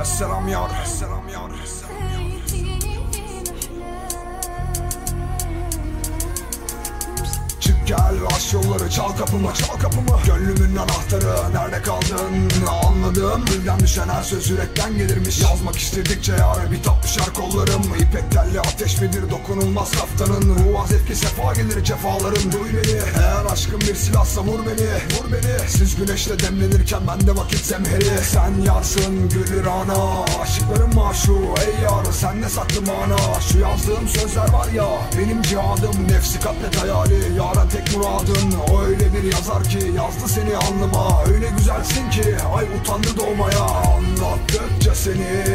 Esselam yar, esselam yar, esselam yar. Çık gel aç yolları, çal kapımı, çal kapımı. Gönlümün anahtarı, nerede kaldın? Anladım, dilden düşen her söz yürekten gelirmiş. Yazmak istedikçe yâre bitap düşer kollarım. İpek telli ateş midir dokunulmaz kaftanın. Ruha zevki sefa gelir cefaların. Duy beni, eğer aşkın bir silahsa vur beni, vur beni. Siz güneşle demlenirken bende vakit zemheri. Sen yarsın gülür ana, aşıkların maşu. Ey yar sen ne saklı mana. Şu yazdığım sözler var ya, benim cihadım. Nefsi katlet hayali, yaren tek muradın. O öyle bir yazar ki yazdı seni alnıma. Öyle güzelsin ki ay utandı doğmaya. Anlattıkça seni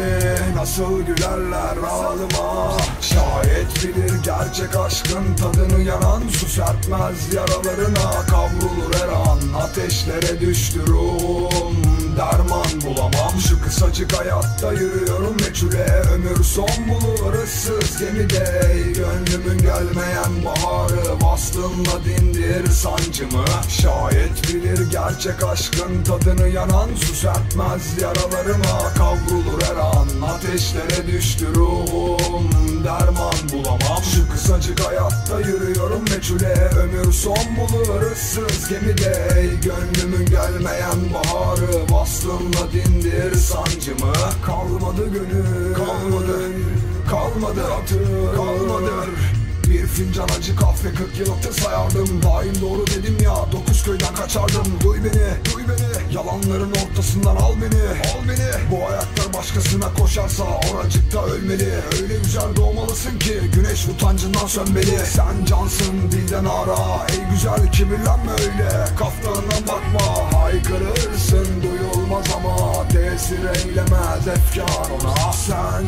nasıl gülerler ağlıma. Şayet bilir gerçek aşkın tadını, yanan su serpmez yaralarına. Kavrulur her an ateşlere düştü ruhum, derman bulamam. Şu kısacık hayatta yürüyorum meçhule, ömür son bulur ıssız gemide. Ey gönlümün gelmeyen baharı, vaslınla dindir sancımı. Şayet bilir gerçek aşkın tadını, yanan su serpmez yaralarıma. Kavrulur her an ateşlere düştü ruhum, derman bulamam. Şu kısacık hayatta yürüyorum meçhule, ömür son bulur ıssız gemide. Ey gönlümün gelmeyen baharı, vaslınla dindir sancımı. Kalmadı gönül, kalmadı, kalmadı hatır, kalmadı. Bir fincan acı kahve 40 yıl hatır sayardım. Daim doğru dedim ya, 9 köyden kaçardım. Duy beni, duy beni, yalanların ortasından al beni, al beni. Bu ayaklar başkasına koşarsa oracıkta ölmeli. Öyle güzel doğmalısın ki güneş utancından sönmeli. Sen cansın dilden ara, ey güzel kibirlenme öyle. Kaftanından bakma, haykırırsın duyulmaz ama tesir eylemez efkar ona. Sen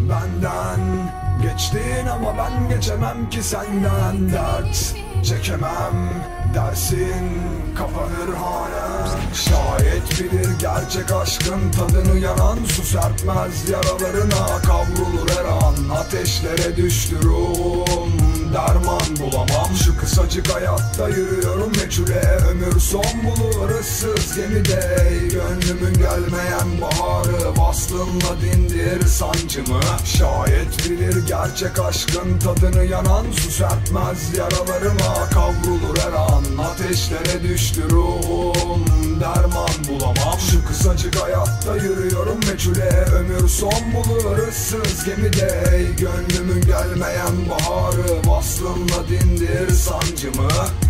benden geçtin ama ben geçemem ki senden. Dert çekemem dersin, kapanır hanem. Şayet bilir gerçek aşkın tadını, yanan su serpmez yaralarına. Kavrulur her an ateşlere düştü ruhum, derman bulamam. Şu kısacık hayatta yürüyorum meçhule, ömür son bulur ıssız gemide. Ey gönlümün gelmeyen baharı, vaslınla dindir sancımı. Şayet bilir gerçek aşkın tadını, yanan su serpmez yaralarıma. Kavrulur her an ateşlere düştü ruhum, derman bulamam. Şu kısacık hayatta yürüyorum meçhule, ömür son bulur ıssız gemide. Ey gönlümün gelmeyen baharı, vaslınla dindir sancımı.